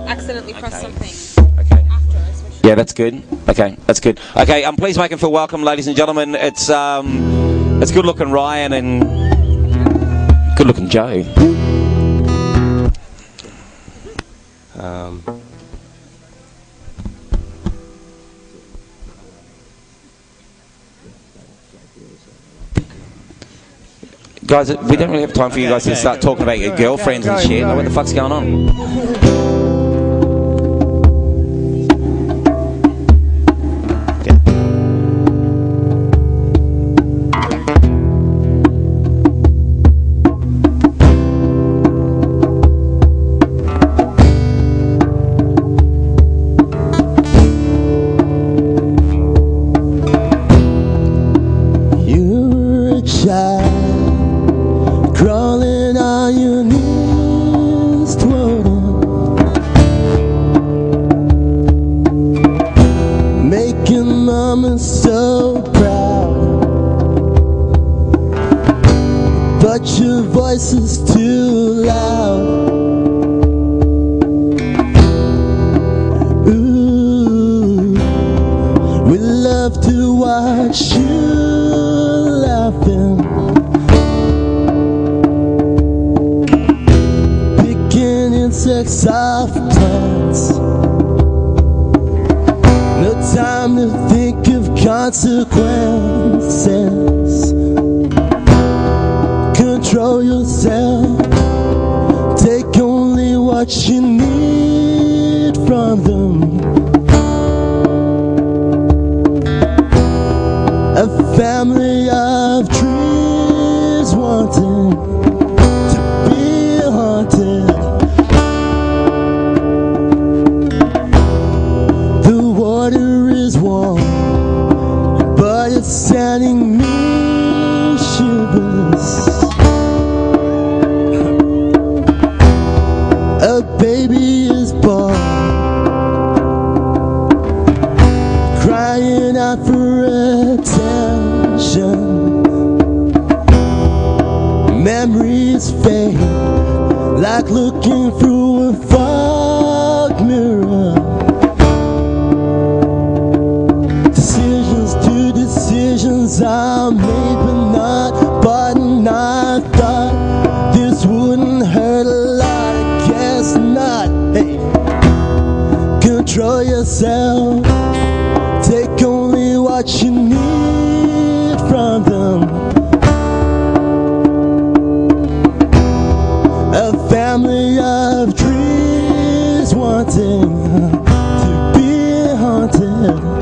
accidentally pressed something Okay. after us. Which Yeah, that's good. Okay, that's good. Okay, please make him feel welcome, ladies and gentlemen. It's good-looking Ryan and good-looking Joe. Guys, we don't really have time for you guys to start talking about your girlfriends and shit. Like, what the fuck's going on? You're a child crawling on your knees toward him, making mama so proud, but your voice is too loud. Ooh, we love to watch you laughing, picking insects off plants. No time to think of consequences. Control yourself, take only what you need from them. A family of trees wanting to be haunted. The water is warm, but it's sending me shivers. A baby is born, crying out for attention. Memories fade like looking through a fog mirror. Decisions are made but not bought, and I thought this wouldn't hurt a lot. I guess not. Hey, control yourself, take only what you need from them. A family of trees wanting to be haunted.